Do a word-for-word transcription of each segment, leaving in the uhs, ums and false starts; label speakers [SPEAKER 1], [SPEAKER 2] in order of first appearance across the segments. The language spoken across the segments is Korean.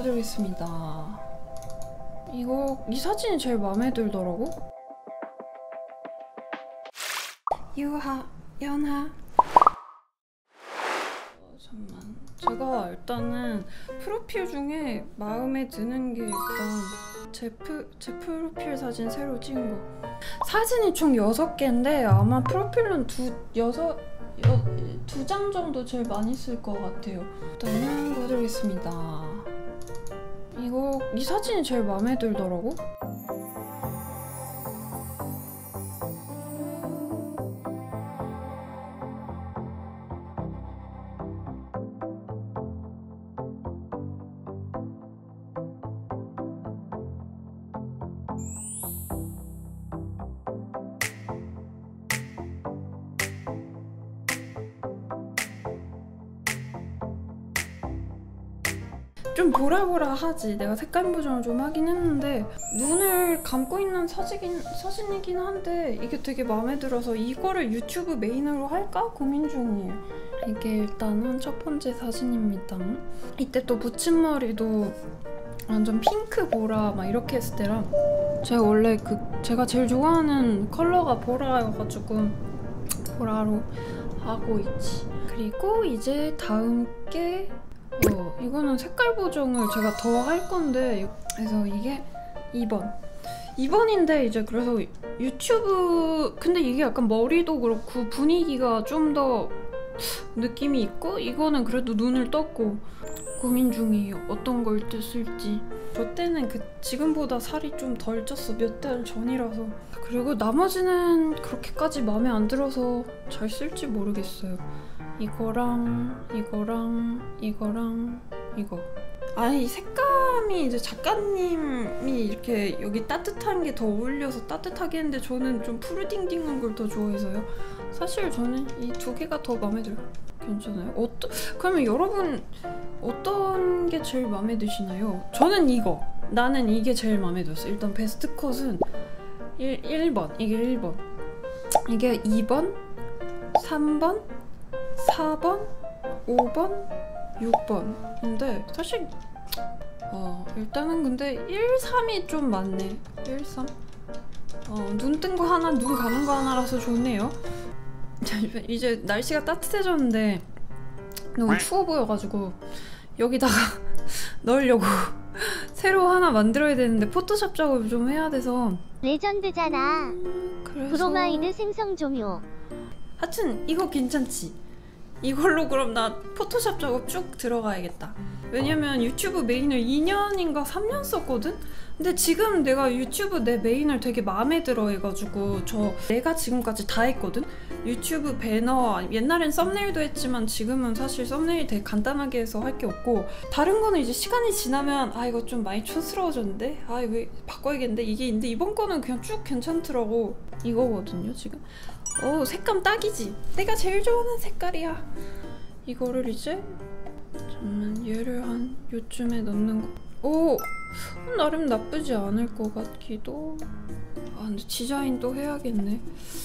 [SPEAKER 1] 보여드리겠습니다. 이거 이 사진이 제일 마음에 들더라고. 유하, 연하. 어, 잠만. 제가 일단은 프로필 중에 마음에 드는 게 일단 제, 프, 제 프로필 사진 새로 찍은 거. 사진이 총 여섯 개인데 아마 프로필은 두, 여섯, 여, 두 장 정도 제일 많이 쓸 것 같아요. 일단은 보여드리겠습니다. 이거 이 사진이 제일 마음에 들더라고. 좀 보라보라하지. 내가 색감 보정을 좀 하긴 했는데 눈을 감고 있는 사진이긴, 사진이긴 한데 이게 되게 마음에 들어서 이거를 유튜브 메인으로 할까 고민 중이에요. 이게 일단은 첫 번째 사진입니다. 이때 또 붙임머리도 완전 핑크 보라 막 이렇게 했을 때랑 제가 원래 그 제가 제일 좋아하는 컬러가 보라여가지고 보라로 하고 있지. 그리고 이제 다음 게 어, 이거는 색깔 보정을 제가 더 할 건데 그래서 이게 이 번 이 번인데 이제 그래서 유튜브 근데 이게 약간 머리도 그렇고 분위기가 좀 더 느낌이 있고 이거는 그래도 눈을 떴고 고민 중이에요. 어떤 걸 쓸지. 저 때는 그 지금보다 살이 좀 덜 쪘어. 몇 달 전이라서. 그리고 나머지는 그렇게까지 마음에 안 들어서 잘 쓸지 모르겠어요. 이거랑 이거랑 이거랑 이거. 아니 색감이 이제 작가님이 이렇게 여기 따뜻한 게 더 어울려서 따뜻하게 했는데 저는 좀 푸르딩딩한 걸 더 좋아해서요. 사실 저는 이 두 개가 더 마음에 들어요. 괜찮아요? 어떠, 그러면 여러분 어떤 게 제일 마음에 드시나요? 저는 이거. 나는 이게 제일 마음에 들었어. 일단 베스트 컷은 일 번. 이게 일 번. 이게 이 번, 삼 번, 사 번, 오 번, 육 번인데 사실 어, 일단은 근데 일, 삼이 좀 많네. 일, 삼. 어, 눈 뜬 거 하나, 눈 감은 거 하나라서 좋네요. 이제 날씨가 따뜻해졌는데 너무 추워 보여가지고 여기다가 넣으려고 새로 하나 만들어야 되는데 포토샵 작업을 좀 해야 돼서.
[SPEAKER 2] 레전드잖아.
[SPEAKER 1] 음, 그래서...
[SPEAKER 2] 브로마이드 생성 종료.
[SPEAKER 1] 하여튼 이거 괜찮지? 이걸로 그럼 나 포토샵 작업 쭉 들어가야겠다. 왜냐면 유튜브 메인을 이 년인가 삼 년 썼거든? 근데 지금 내가 유튜브 내 메인을 되게 마음에 들어 해가지고 저 내가 지금까지 다 했거든? 유튜브 배너, 옛날엔 썸네일도 했지만 지금은 사실 썸네일 되게 간단하게 해서 할 게 없고 다른 거는 이제 시간이 지나면 아 이거 좀 많이 촌스러워졌는데? 아 이거 바꿔야겠는데? 이게 있는데 이번 거는 그냥 쭉 괜찮더라고. 이거거든요 지금. 오 색감 딱이지? 내가 제일 좋아하는 색깔이야. 이거를 이제 잠깐만 얘를 한 요쯤에 넣는 거. 오! 나름 나쁘지 않을 것 같기도. 아 근데 디자인도 해야겠네.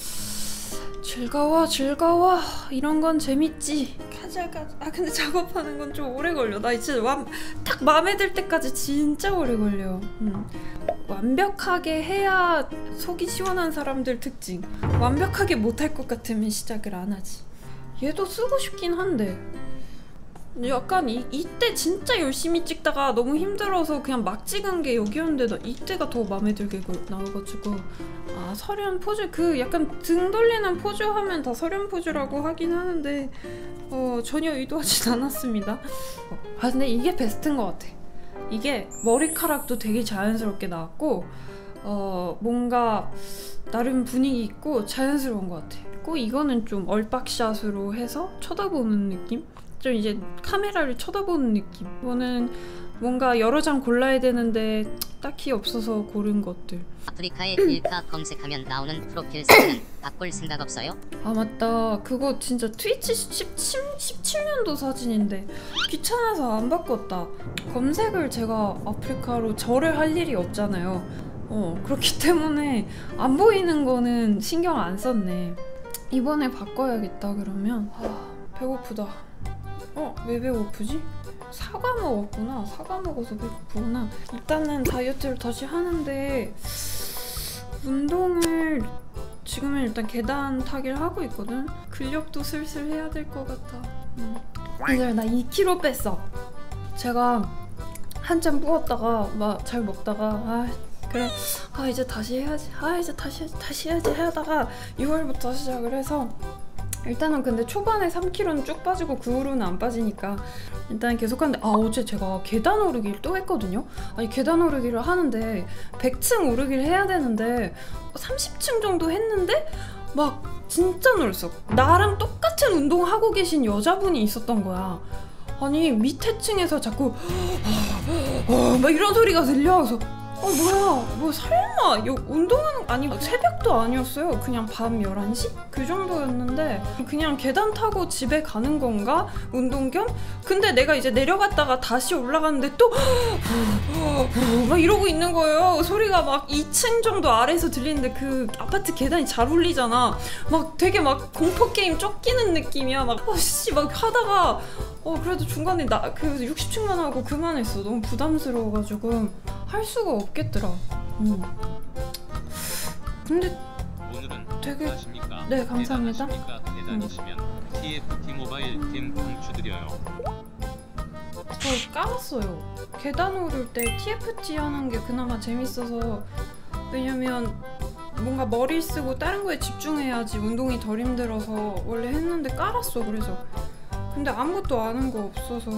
[SPEAKER 1] 즐거워 즐거워. 이런 건 재밌지. 가자 가자. 아 근데 작업하는 건 좀 오래 걸려. 나 이제 완, 딱 마음에 들 때까지 진짜 오래 걸려. 음. 완벽하게 해야 속이 시원한 사람들 특징. 완벽하게 못할 것 같으면 시작을 안 하지. 얘도 쓰고 싶긴 한데 약간 이, 이때 진짜 열심히 찍다가 너무 힘들어서 그냥 막 찍은 게 여기였는데 나 이때가 더 마음에 들게 나와가지고. 아 서련 포즈 그 약간 등 돌리는 포즈 하면 다 서련 포즈라고 하긴 하는데 어, 전혀 의도하진 않았습니다. 아 근데 이게 베스트인 것 같아. 이게 머리카락도 되게 자연스럽게 나왔고 어, 뭔가 나름 분위기 있고 자연스러운 것 같아. 그리고 이거는 좀 얼박샷으로 해서 쳐다보는 느낌? 좀 이제 카메라를 쳐다보는 느낌. 이거는 뭔가 여러 장 골라야 되는데 딱히 없어서 고른 것들.
[SPEAKER 3] 아프리카의 일카 검색하면 나오는 프로필 사진은 바꿀 생각 없어요?
[SPEAKER 1] 아 맞다. 그거 진짜 트위치 십칠 년도 사진인데 귀찮아서 안 바꿨다. 검색을 제가 아프리카로 절을 할 일이 없잖아요. 어 그렇기 때문에 안 보이는 거는 신경 안 썼네. 이번에 바꿔야겠다 그러면. 아 배고프다. 어 왜 배고프지? 사과 먹었구나. 사과 먹어서 배고프구나. 일단은 다이어트를 다시 하는데 운동을 지금은 일단 계단 타기를 하고 있거든. 근력도 슬슬 해야 될 것 같아. 음. 이제 나 이 킬로그램 뺐어. 제가 한참 부었다가 막 잘 먹다가 아 그래 아 이제 다시 해야지 아 이제 다시 해야지 다시 해야지 하다가 유월부터 시작을 해서 일단은 근데 초반에 삼 킬로그램는 쭉 빠지고 그 후로는 안 빠지니까 일단 계속 하는데 아 어제 제가 계단 오르기를 또 했거든요. 아니 계단 오르기를 하는데 백 층 오르기를 해야 되는데 삼십 층 정도 했는데 막 진짜 놀랐어. 나랑 똑같은 운동하고 계신 여자분이 있었던 거야. 아니 밑에 층에서 자꾸 어, 막 이런 소리가 들려. 그래서 어 뭐야 뭐 설마 여, 운동하는 아니 새벽도 아니었어요. 그냥 밤 열한 시? 그 정도였는데 그냥 계단 타고 집에 가는 건가? 운동 겸? 근데 내가 이제 내려갔다가 다시 올라갔는데 또 막 이러고 있는 거예요. 소리가 막 이 층 정도 아래에서 들리는데 그 아파트 계단이 잘 울리잖아. 막 되게 막 공포게임 쫓기는 느낌이야. 막 어씨 막 하다가 어 그래도 중간에 나 그 육십 층만 하고 그만했어. 너무 부담스러워가지고 할 수가 없겠더라. 음. 근데
[SPEAKER 4] 오늘은
[SPEAKER 1] 되게
[SPEAKER 4] 안녕하십니까?
[SPEAKER 1] 네 감사합니다.
[SPEAKER 4] 대단하십니까? 대단하시면 티에프티 모바일 팀 강추드려요.
[SPEAKER 1] 저 깔았어요. 계단 오를 때 티에프티 하는 게 그나마 재밌어서. 왜냐면 뭔가 머리 쓰고 다른 거에 집중해야지 운동이 덜 힘들어서 원래 했는데 깔았어. 그래서 근데 아무것도 아는 거 없어서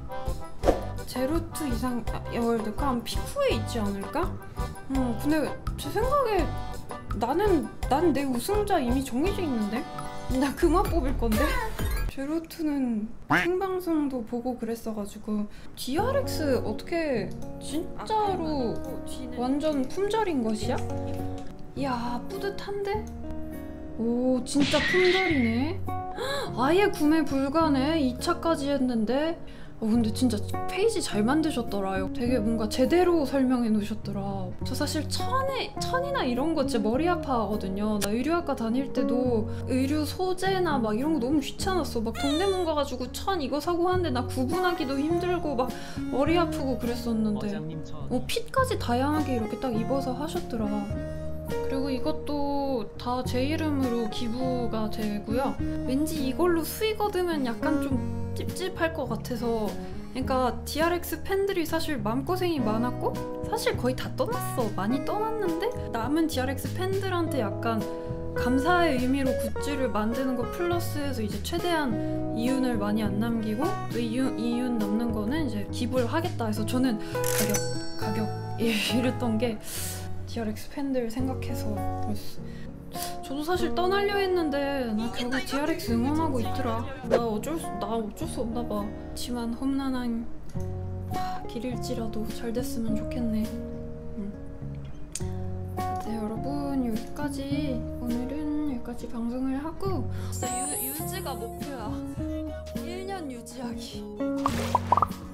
[SPEAKER 1] 제로투 이상 월드컵 한 피쿠에 있지 않을까? 어 근데 제 생각에 나는 난 내 우승자 이미 정해져 있는데? 나 그만 뽑을 건데? 제로투는 생방송도 보고 그랬어가지고 디알엑스 어떻게 진짜로 완전 품절인 것이야? 이야 뿌듯한데? 오 진짜 품절이네? 아예 구매 불가네? 이 차까지 했는데? 어 근데 진짜 페이지 잘 만드셨더라요. 되게 뭔가 제대로 설명해 놓으셨더라. 저 사실 천에, 천이나 이런 거 진짜 머리 아파하거든요. 나 의류학과 다닐 때도 의류 소재나 막 이런 거 너무 귀찮았어. 막 동대문 가가지고 천 이거 사고 하는데 나 구분하기도 힘들고 막 머리 아프고 그랬었는데 어, 핏까지 다양하게 이렇게 딱 입어서 하셨더라. 그리고 이것도 다 제 이름으로 기부가 되고요. 왠지 이걸로 수익 얻으면 약간 좀 찝찝할 것 같아서. 그러니까 디알엑스 팬들이 사실 마음고생이 많았고 사실 거의 다 떠났어. 많이 떠났는데 남은 디알엑스 팬들한테 약간 감사의 의미로 굿즈를 만드는 거 플러스해서 이제 최대한 이윤을 많이 안 남기고 또 이윤, 이윤 남는 거는 이제 기부를 하겠다 해서 저는 가격, 가격 이랬던 게 디알엑스 팬들 생각해서 그랬어. 저도 사실 떠나려 했는데 나 결국 디알엑스 응원하고 있더라. 나 어쩔 수, 나 어쩔 수 없나 봐. 지만 험난한 길일지라도 잘 됐으면 좋겠네. 응. 네 여러분 여기까지 오늘은 여기까지 방송을 하고 진짜 유, 유지가 목표야. 일 년 유지하기.